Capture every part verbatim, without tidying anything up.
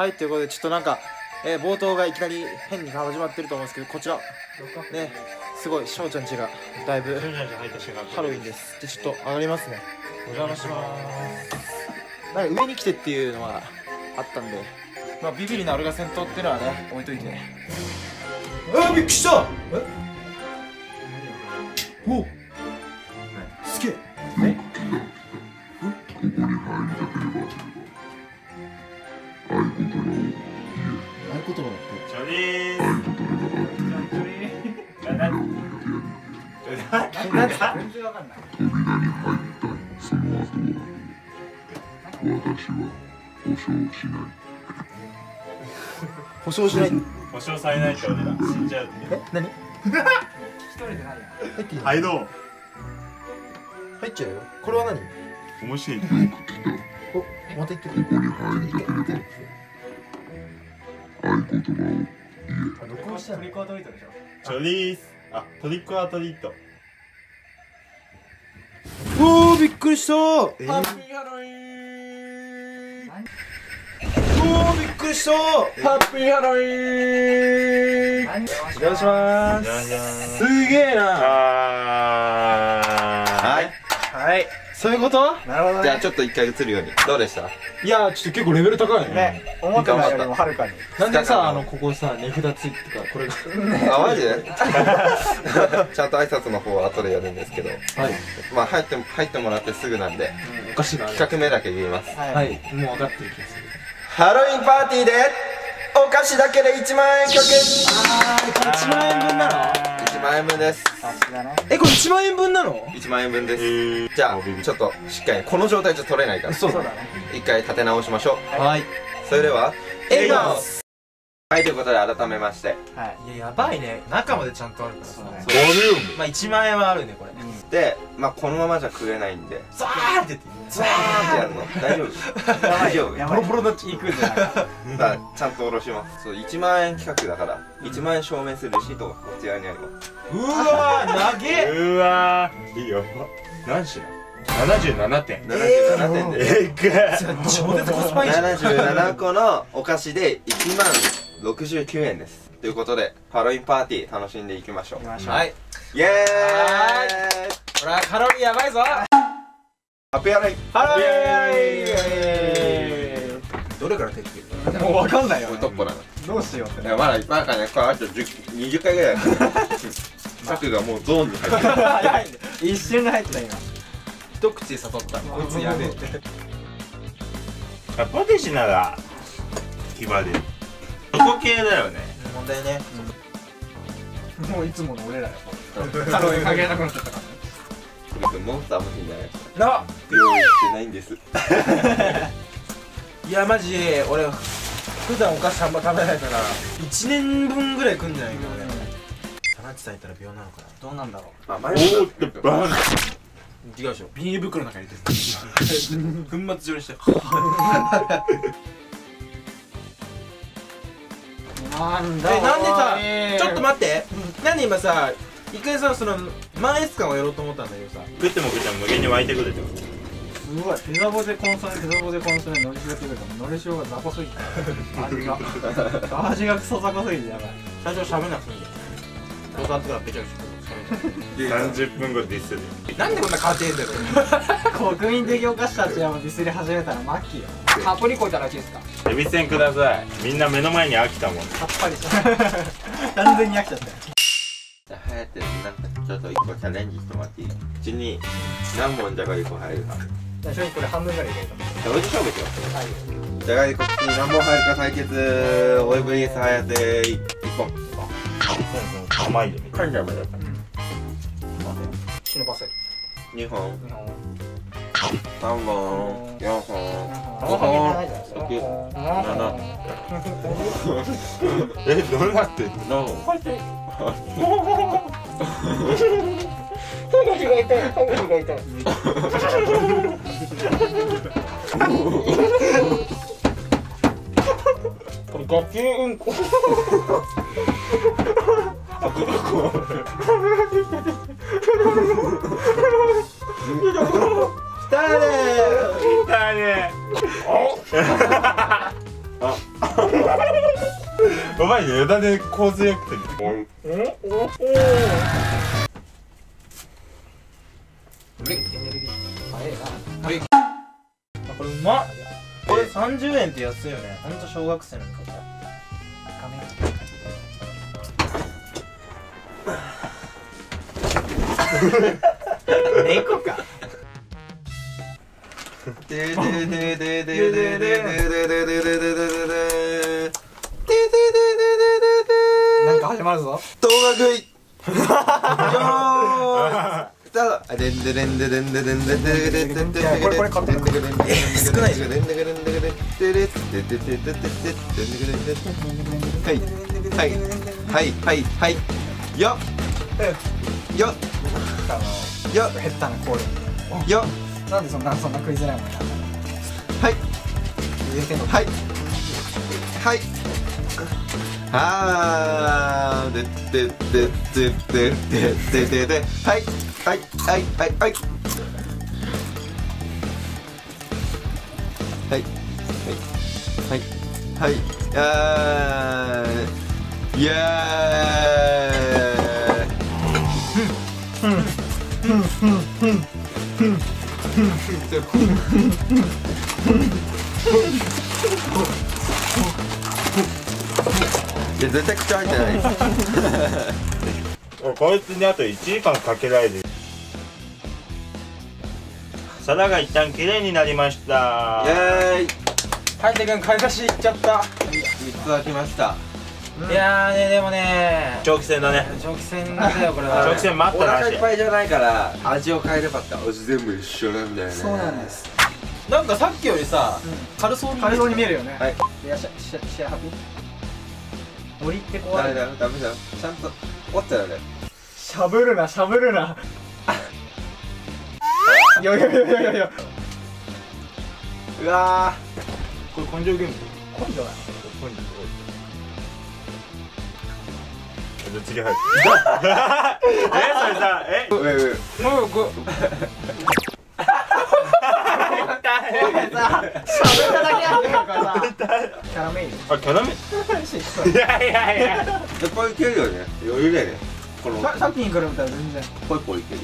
はい、ということでちょっとなんか、えー、冒頭がいきなり変に始まってると思うんですけど、こちらね、すごいしょうちゃんちがだいぶハロウィンです。でちょっと上がりますね。お邪魔します。なんか上に来てっていうのはあったんで、まあビビリな俺が先頭っていうのはね置いといて。あーびっくりした。えおすげえ。えここに入りたければ合言葉だってチョリー合言葉があって何ですか？全然わかんない。扉に入ったその後は私は保証しない。保証しない。 保証されないって俺ら死んじゃうって。 え、何？ 一人でないや。 入っていいの？ はい、どう？ 入っちゃうよ。これは何？ 面白い。 お、また言ってる。ここに入りたければ合言葉を言え。録音したの？ トリックアトリートでしょ。 チョリース。あ、トリックアトリート。 おー、びっくりしたー。えー、 ハッピーハロウィーン。 おー、びっくりしたー。 ハッピーハロウィーン。 お邪魔しまーじゃんじゃん。 す。すげえな。 はい。 はい。そういうこと？ なるほどね。 じゃあちょっと一回映るように。どうでした？ いやー、ちょっと結構レベル高いね。 ね、思ってたよりもはるかに。 なんでさ、あのここさ値札ついてかこれが。 あ、マジで？ちゃんと挨拶の方は後でやるんですけど。 はい。 まあ入って入ってもらってすぐなんで。 お菓子が。 企画目だけ言います。 はい。もう分かってる気がする。 ハロウィンパーティーでお菓子だけでいちまんえんかけ。 あー、これいちまんえん分なの？ いちまんえん分です。 さすがね。 え、これいちまんえん分なの？ いちまんえん分です。じゃあちょっとしっかりこの状態じゃ取れないからそうだね。 一回立て直しましょう。 はい。 それでは笑顔。 はいということで改めましてはい。 いや、やばいね。中までちゃんとあるからさ。 そうね。 ボリューム。 まあいちまんえんはあるねこれ。 でまあこのままじゃ食えないんでザーって言って。 ザーってやるの大丈夫？大丈夫？ やボロボロになっちゃう。 行くんじゃないか。 だちゃんと下ろします。そういちまんえん企画だからいちまんえん証明するレシートがこちらにあります。 うわー、投げ。 うわー。いいよ。何品？ななじゅうななてん。 ななじゅうななてんです。 えぐい。 超絶コスパいいじゃん。 ななじゅうななこのお菓子でいちまんろくじゅうきゅうえんです。ということでハロウィンパーティー楽しんでいきましょう。 行きましょう。 はい。 イエーイ。 ほら、カロリーやばいぞ。 ハッピーハロウィン。 ハロウィン。どれから手つける？ もうわかんないよこれ。トップなの。 どうしようって。 いやまだいっぱいあるからね。これあとじゅう、にじゅっかいぐらいだからサクがもうゾーンに入ってる。 早いね。一瞬で入ってた今。 一口で悟った。こいつやべえ。 ポテチなら気張れる。チョコ系だよね。 問題ね。 もういつもの俺らよ。ハロウィン関係なくなっちゃったからね。 これモンスター欲しいんじゃないですか。 な。 用意してないんです。 いやマジ俺普段お菓子あんま食べないからいちねんぶんぐらい食うんじゃないか俺。サナッチさんいったら病なのかな。 どうなんだろう。 あ、前おーってバン。 違うでしょ。ビニール袋の中に入れて粉末状にしてなんだ。 え、なんでさ、 えーちょっと待って、なんで今さ一回さ、その満越感をやろうと思ったんだけどさ、 食っても食っても無限に湧いてくるってこと。 すごい。ピザボでコンソメ、ピザボでコンソメ、のり塩ってくれたの。のり塩が雑魚すぎて。味が。味がクソ雑魚すぎてやばい。 最初喋んなくていいんだよ。ボタンとかべちゃべちゃさんじゅっぷんごディスる。 なんでこんな変わってんだよ国民的お菓子たちはもうディスり始めたらマッキーよ。カプリコいただけですか。 エビせんください。みんな目の前に飽きたもん。 さっぱりした完全に飽きちゃったよ。 じゃあ、はやってるなんかちょっと一個チャレンジしてもらっていい？うちに何本じゃがりこ入るか。 じゃあ正直これ半分ぐらい入れると思じゃあ、おじ勝負しよう。 はい。 じゃがりこ口に何本入るか対決。オイブリースはやていっぽん。 甘いでみたい噛んじゃうまでだった。 忍ばせる。 にほん、 日本さんぼん、よんほん、ごごほん、 なろく、なな、 え、どうなってんの？ ななほん。 歯茎が痛い。歯茎が痛い。 これガキうんこ痛いね。あばいね、よだれ洪水やってる。 これうまっ。これさんじゅうえんって安いよね。ほんと小学生の味方。猫か。 なんか始まるぞ。 動画食いスタート。でんででんででんででんででででんでこれこれ買ってる。 少ないじゃん。 はいはいはいはいはいよっよっあのよっ減ったなこれ。 よっなんでそんなそんな食いづらいもんや。 はい入れてんの。 はいはいあーでででででででではいはいはいはいはいはいはいはいあーイエいや絶対口開いてないこいつにあといちじかんかけられる。皿が一旦きれいになりました。 イエーイはい、てくん買い出し行っちゃった。 みっつ開きました。 いやーね、でもね、 長期戦だね。 長期戦だよこれは。 長期戦待っおたなし。 腹いっぱいじゃないから味を変えればって味全部一緒なんだよね。 そうなんです。 なんかさっきよりさ、軽そうに軽そうに見えるよね。 はい。 いやしゃしゃしゃハピ。森って怖い。 ダメだよダメだよちゃんと終わったよね。 しゃぶるなしゃぶるな。いやいやいやいやいや。 うわこれ根性ゲーム。 根性だ。 根性。じゃあ次入る。えそれさえ。 ーウェイウェイもうこしゃべっただけやってるからさ。キャラメイル。 あキャラメル。いやいやいや。 絶対いけるよね余裕だよねこのさっきに比べたら全然。 ポイポイいける。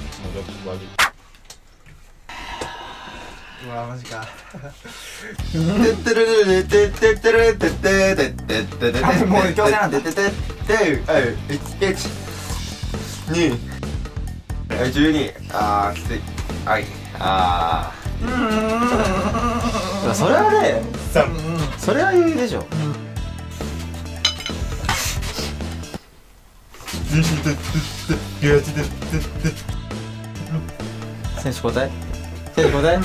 うわマジか。 てってるるるてってってるてっててってっててあもう強制なんだてってってはいいちにはいじゅうにあーきついはいあーそれはね、それは余裕でしょ。選手交代選手交代。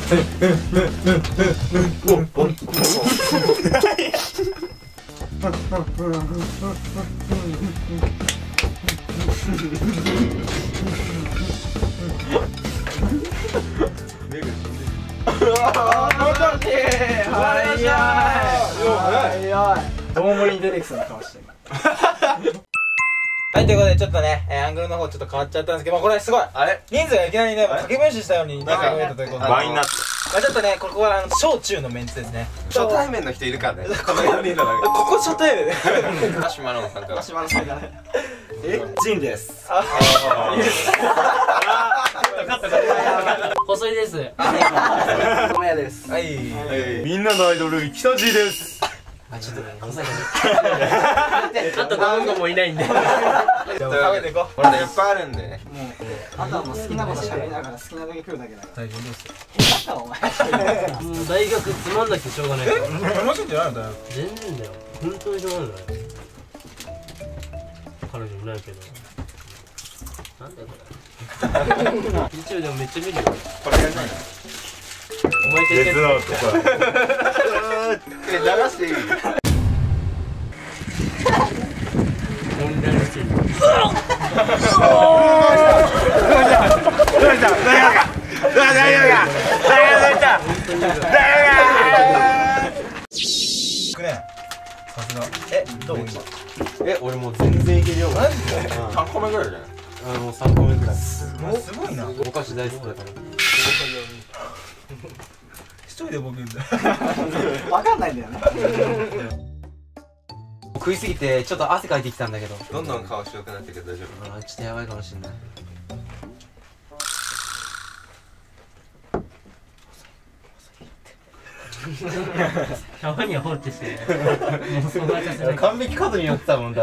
どうもりに出てきそうな顔してる。 はい、ということでちょっとね、えー、アングルの方ちょっと変わっちゃったんですけど、まあ、これすごいあれ人数がいきなりね、掛け分子したように人数が増えたということで、 倍になったまあちょっとね、ここはあの小中のメンツですね。 初対面の人いるからねこのよにんの中ここ初対面でマシュマロンさんから島野さんがね。 えジンです。 細いです。 米屋です。 はいみんなのアイドル北地です。 あ、ちょっとね、細いね。ちょっと何個もいないんで。 じゃあ食べていこう。 これいっぱいあるんでねあとはもう好きなこと喋りながら好きなだけ食うだけだか大丈夫ですよ。 ら。お前。 もう大学つまんなくてしょうがない。 楽しんでないんだよ。 全然だよ。本当にしょうがない。彼女いないけど。なんだよこれ。一応でもめっちゃ見るよ。 これやんないお前って別のとか。 え流していい問題らしい。 くね。さすが。え、どう今？ え俺もう全然いけるよ。 マジで？ さんこめぐらいじゃないあの三個目くらい。 すごいな。 お菓子大好きだから。 一人でボケるんだ。 わかんないんだよね。 食いすぎてちょっと汗かいてきたんだけど。 どんどん顔白くなってるけど大丈夫？ あーちょっとやばいかもしれない。たまには放置してもうそんなさせない。完璧角に寄ってたもんだって。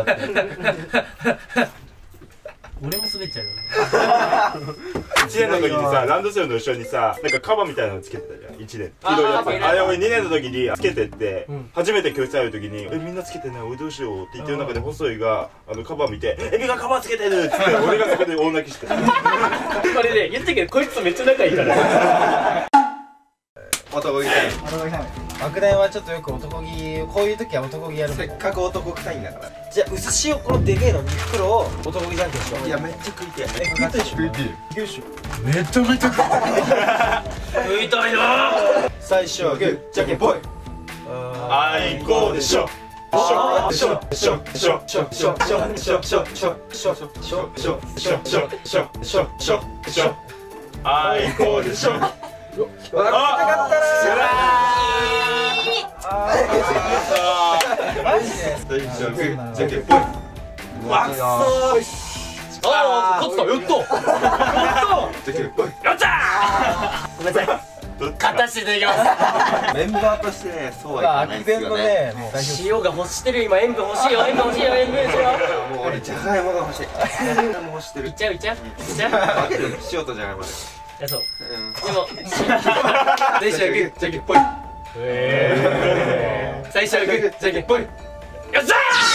俺も滑っちゃうよ。 いちねんの時にさ、ランドセルの後ろにさ、なんかカバーみたいなのつけてたじゃん。いちねん黄色いやつ。あれ俺にねんの時につけてって初めて教室入る時に「えみんなつけてない俺どうしよう」って言ってる中で細いがあのカバー見て「エビがカバーつけてる」っつって俺がそこで大泣きしてた。これで言ったけどこいつとめっちゃ仲いいから。 男気タイム。 男気タイム。 爆弾はちょっとよく男気、こういう時は男気やるせっかく男臭いんだから。 じゃあ薄塩このでけえのに袋を男気じゃんけんしよう。 いやめっちゃ食いてえ。 え食いたいでしょ。 食いてえ。 よいしょ。 めちゃめちゃ食いたいな。 最初はグーじゃんけんぽい。 あいこうでしょ。しょしょしょしょしょしょしょしょしょしょしょしょしょしょしょしょしょしょあいこうでしょ。 わかったかったな。マジで。 最初はグーじゃんけんぽい。 わっそー。 ああ勝ったやったやったじゃんけんぽい。 やったー。ごめんなさい。勝たせていただきます。 メンバーとしてねそうはいかないですよね。 塩が欲してる。今塩分欲しいよ。塩分欲しいよ。塩分欲しいよ。 もう俺じゃがいもが欲しい。じゃがいも欲してる。 いっちゃういっちゃういっちゃう。 分ける塩とじゃがいもで。 いやそううん。 でも最初はグーじゃんけんぽい。最初はグーじゃんけんぽい。よっしゃ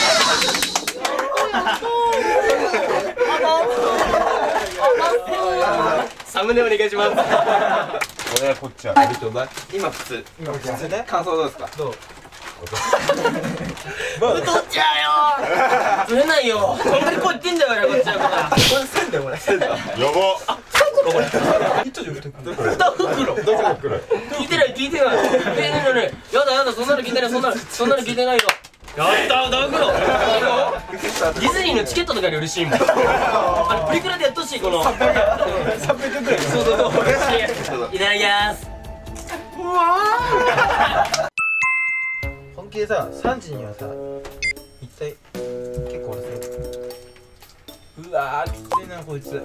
ー。サムネお願いします。 俺はこっちは今普通。 今普通ね。 感想どうですか？ どう？ 太っちゃうよ。釣れないよ。こんなにこう言ってんだよ俺こっちはから。 これせんだよこれ。せんだ。 やば。 一丁で二袋。 二袋。聞いてない聞いてない。聞いてないのに。やだやだそんなの聞いてないそんなのそんなの聞いてないよ。やった二袋。ディズニーのチケットとかより嬉しいもん。あのプリクラでやってほしいこの。三百円くらい。そうそうそう。嬉しい。いただきます。うわー。 本気でささんじにはさ一体結構俺さうわーきついなこいつ。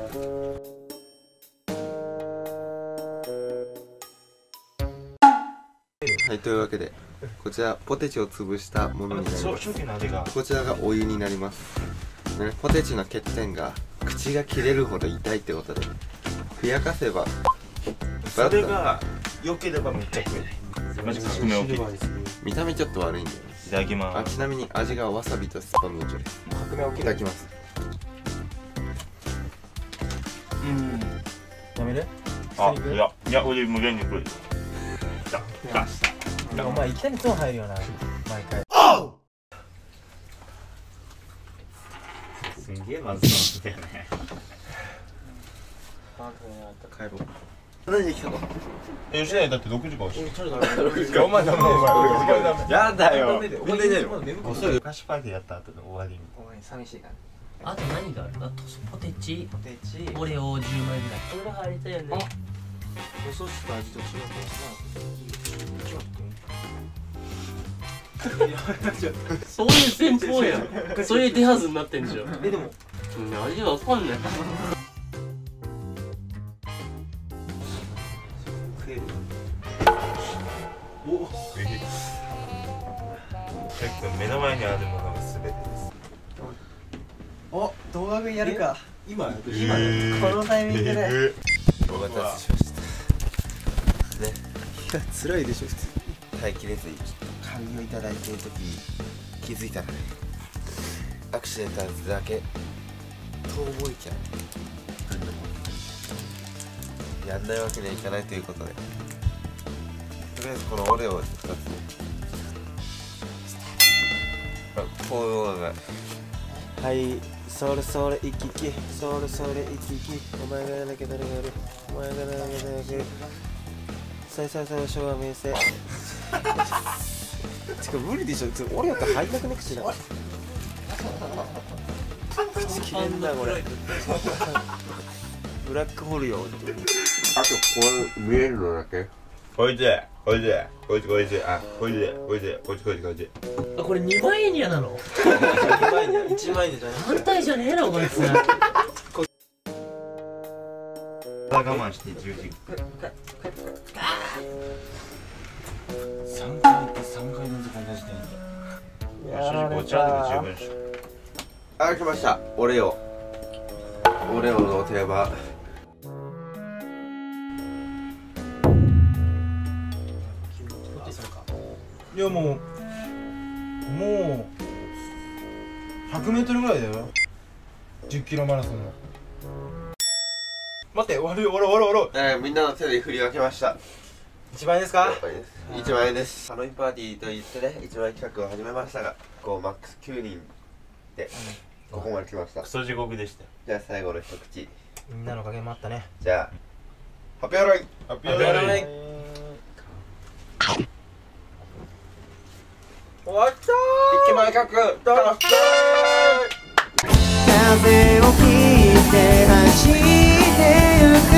はい、というわけでこちらポテチを潰したものになります。 初期の味がこちらがお湯になります、ね、ポテチの欠点が口が切れるほど痛いってことでふやかせばそれが良ければめっちゃ食える。マジ革命起きる。 見た目ちょっと悪いんだよね。 いただきまあ、 す。 ちなみに味がわさびとスパムーチョです。 革命起きる。 いただきます。 うんやめる。 あ、いやいや俺無限に食える。だだお前いきなりトーン入るよな毎回。 すんげえまずそうだよね。 帰ろう。何で来たの？ え、吉田だってろくじかんし。 お前ダメお前。やだよ。みんないないの？ 遅い。菓子パーティーやった後の終わりに。 お前寂しいからね。 あと何がある？あとポテチ、 ポテチ。 オレオじゅうまいぐらい。これが入りたいよね。 おソースと味と違うそういう戦法やん。そういう手はずになってんじゃん。 えでも味わかんない。 食える。 お結構目の前にあるものが全てです。 お動画やるか。 今今このタイミングで。 お待たせしました。ね。 いや辛いでしょ普通。 待機列に紙をいただいているとき気づいたらね、アクシデンタルズだけ遠吠えちゃう。やんないわけにはいかないということで、とりあえずこのオレオふたつね、あ、こういうものがはいそれそれ行き来それそれ行き来お前がやらなきゃ誰がやるお前がやらなきゃ誰がやるさいさいさい昭和名声てか無理でしょ。俺やったら入んなくね口だ。口切れんなこれ。ブラックホールよ。 あとこれ見えるのだけおいでおいでおいでおいであおいでおいでおいでおいでおいであ、これにまんえんにやなの。 にまん円いちまん円じゃない。 反対じゃねえなこいつ。 我慢してじゅうじさんかい行ってさんかい連続同じ点お茶でも十分でしょ。 あ、来ましたオレオオレオの定番いやもうもうひゃくメートルぐらいだよ。じゅっキロマラソンの。待って、終わるよ、終わる終わる終わる。 えー、みんなの手で振り分けました。 いちまん円ですか？ いちまん円です。ハロウィンパーティーと言ってね、いちまん円企画を始めましたが、こうマックスきゅうにんでここまで来ました。 クソ地獄でしたよ。 じゃあ最後の一口。 みんなのおかげもあったね。 じゃあ発表ライン発やらない。終わったー。 いちまん円企画どうぞ。 風を切って走ってゆく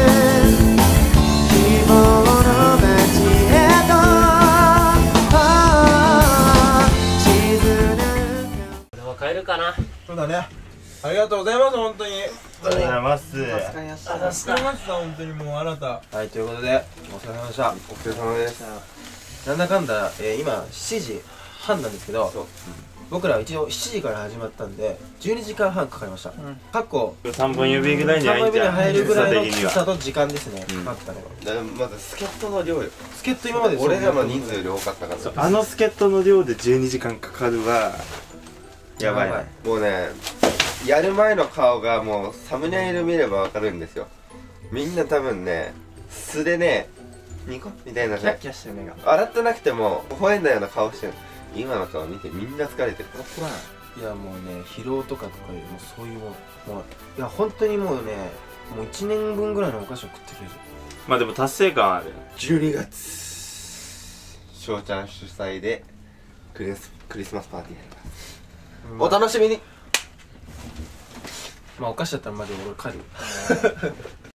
希望の街へと沈むこれは買えるかな。 そうだね。ありがとうございます、本当に。 ありがとうございます。 助かりました、助かりました、本当にもうあなた。 はい、ということでお疲れ様でした。お疲れ様です。 なんだかんだ、えー、今しちじはんなんですけど、 そう僕らは一応しちじから始まったんでじゅうにじかんはんかかりました。かっこ三本指ぐらいにさんばいめに入るぐらいの的にはきつさと時間ですね、 うんかかったのが。 だからまず助っ人の量よ。 助っ人今まで俺らの人数より多かったからあの助っ人の量でじゅうにじかんかかるはやばいな。 もうね、やる前の顔がもうサムネイル見ればわかるんですよ。みんな多分ね、素でね、ニコみたいなね、 キャしてる目が。 笑ってなくても微笑んだような顔してる。今の顔見てみんな疲れてる。 いやもうね、疲労とかとかよりもそういうもう、もういや本当にもうね、もういちねんぶんぐらいのお菓子を食ってくれる。 まあでも達成感ある。 じゅうにがつ翔ちゃん主催でクリスクリスマスパーティーやります。お楽しみに。 まあお菓子だったらマジで俺帰るよ。